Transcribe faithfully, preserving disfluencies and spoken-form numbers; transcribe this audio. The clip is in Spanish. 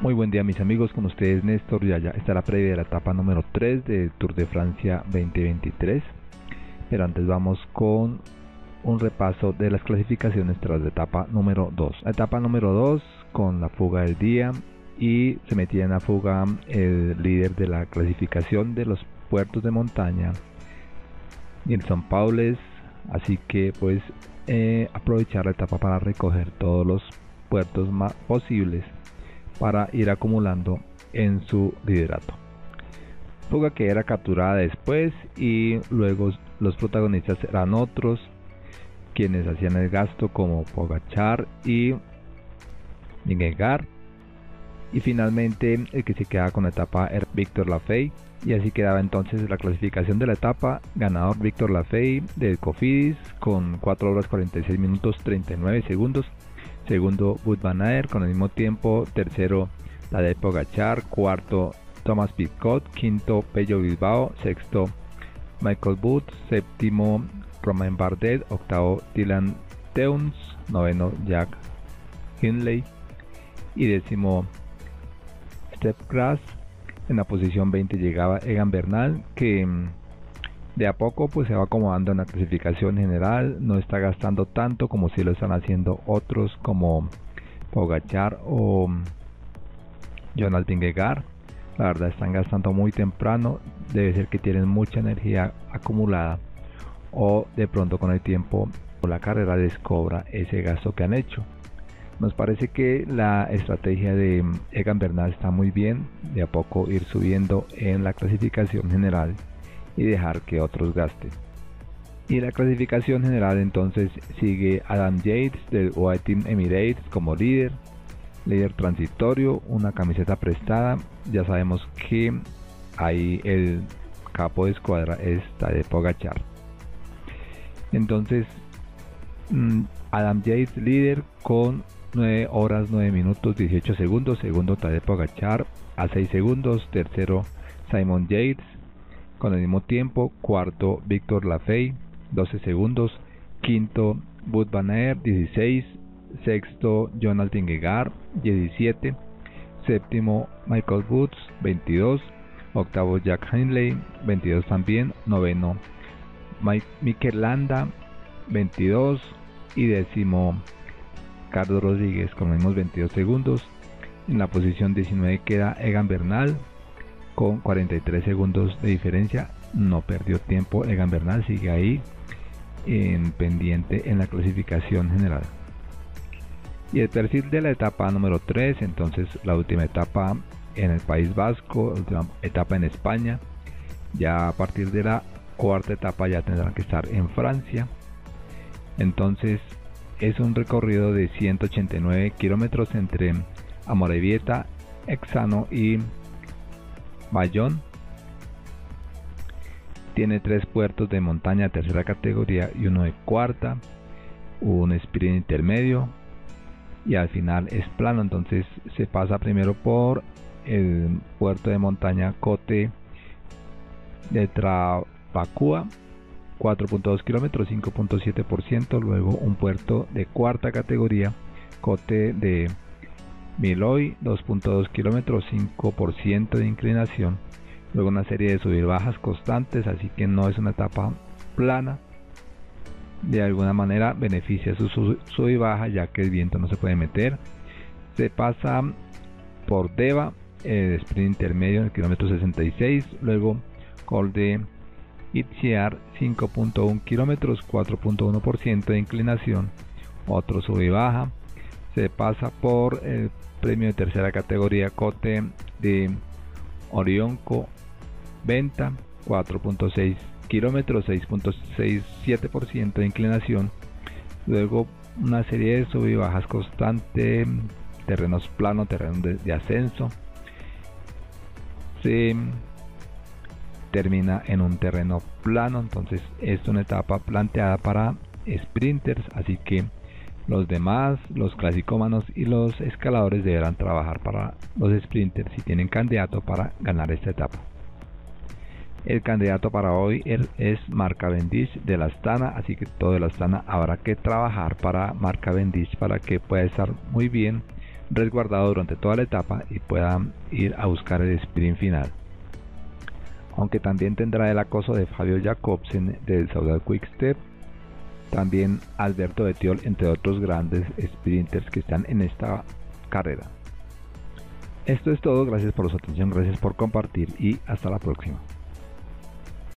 Muy buen día mis amigos, con ustedes Néstor, ya, ya está la previa de la etapa número tres del Tour de Francia veinte veintitrés, pero antes vamos con un repaso de las clasificaciones tras la etapa número dos. La etapa número dos con la fuga del día, y se metía en la fuga el líder de la clasificación de los puertos de montaña, Nilson Paules, así que pues eh, aprovechar la etapa para recoger todos los puertos más posibles para ir acumulando en su liderato. Fuga que era capturada después, y luego los protagonistas eran otros quienes hacían el gasto, como Pogačar y Vingegaard, y finalmente el que se quedaba con la etapa era Victor Lafay, y así quedaba entonces la clasificación de la etapa. Ganador Victor Lafay del Cofidis con cuatro horas cuarenta y seis minutos treinta y nueve segundos. Segundo, Wout van Aert con el mismo tiempo. Tercero, Tadej Pogačar. Cuarto, Thomas Pidcock. Quinto, Pello Bilbao. Sexto, Michael Woods. Séptimo, Romain Bardet. Octavo, Dylan Teuns. Noveno, Jack Hindley. Y décimo, Step Grass. En la posición veinte llegaba Egan Bernal, que de a poco pues se va acomodando en la clasificación general. No está gastando tanto como si lo están haciendo otros como Pogačar o Jonas Vingegaard. La verdad están gastando muy temprano, debe ser que tienen mucha energía acumulada, o de pronto con el tiempo la carrera les cobra ese gasto que han hecho. Nos parece que la estrategia de Egan Bernal está muy bien, de a poco ir subiendo en la clasificación general y dejar que otros gasten. Y la clasificación general entonces sigue Adam Yates del U A E Team Emirates como líder, líder transitorio, una camiseta prestada. Ya sabemos que ahí el capo de escuadra está de Pogačar. Entonces Adam Yates líder con nueve horas nueve minutos dieciocho segundos. Segundo, Tadej Pogačar a seis segundos. Tercero, Simon Yates con el mismo tiempo. Cuarto, Victor Lafay, doce segundos. Quinto, Wout van Aert, dieciséis. Sexto, Jonas Vingegaard, diecisiete. Séptimo, Michael Woods, veintidós. Octavo, Jack Hindley, veintidós también. Noveno, Mike, Mikel Landa, veintidós. Y décimo, Carlos Rodríguez con los mismos veintidós segundos. En la posición diecinueve queda Egan Bernal con cuarenta y tres segundos de diferencia. No perdió tiempo Egan Bernal, sigue ahí en pendiente en la clasificación general. Y el perfil de la etapa número tres, entonces la última etapa en el País Vasco, la última etapa en España. Ya a partir de la cuarta etapa ya tendrán que estar en Francia. Entonces es un recorrido de ciento ochenta y nueve kilómetros entre Amorebieta, Exano y Bayonne. Tiene tres puertos de montaña de tercera categoría y uno de cuarta, un sprint intermedio, y al final es plano. Entonces se pasa primero por el puerto de montaña Cote de Trabacúa, cuatro punto dos kilómetros, cinco punto siete por ciento. Luego un puerto de cuarta categoría, Cote de Miloy, dos punto dos kilómetros, cinco por ciento de inclinación. Luego una serie de sub y bajas constantes, así que no es una etapa plana. De alguna manera beneficia su sub y baja, ya que el viento no se puede meter. Se pasa por Deva, el sprint intermedio en el kilómetro sesenta y seis. Luego Col de Itziar, cinco punto uno kilómetros, cuatro punto uno por ciento de inclinación, otro sub y baja. Se pasa por el premio de tercera categoría Cote de Orionco Venta, cuatro punto seis kilómetros, seis punto sesenta y siete por ciento de inclinación. Luego una serie de sub y bajas constante, terrenos planos, terrenos de, de ascenso. Se termina en un terreno plano, entonces es una etapa planteada para sprinters, así que los demás, los clasicómanos y los escaladores deberán trabajar para los sprinters si tienen candidato para ganar esta etapa. El candidato para hoy es Mark Cavendish de la Astana, así que todo de la Astana habrá que trabajar para Mark Cavendish para que pueda estar muy bien resguardado durante toda la etapa y pueda ir a buscar el sprint final. Aunque también tendrá el acoso de Fabio Jacobsen del Sauber Quick-Step, también Alberto Bettiol, entre otros grandes sprinters que están en esta carrera. Esto es todo, gracias por su atención, gracias por compartir y hasta la próxima.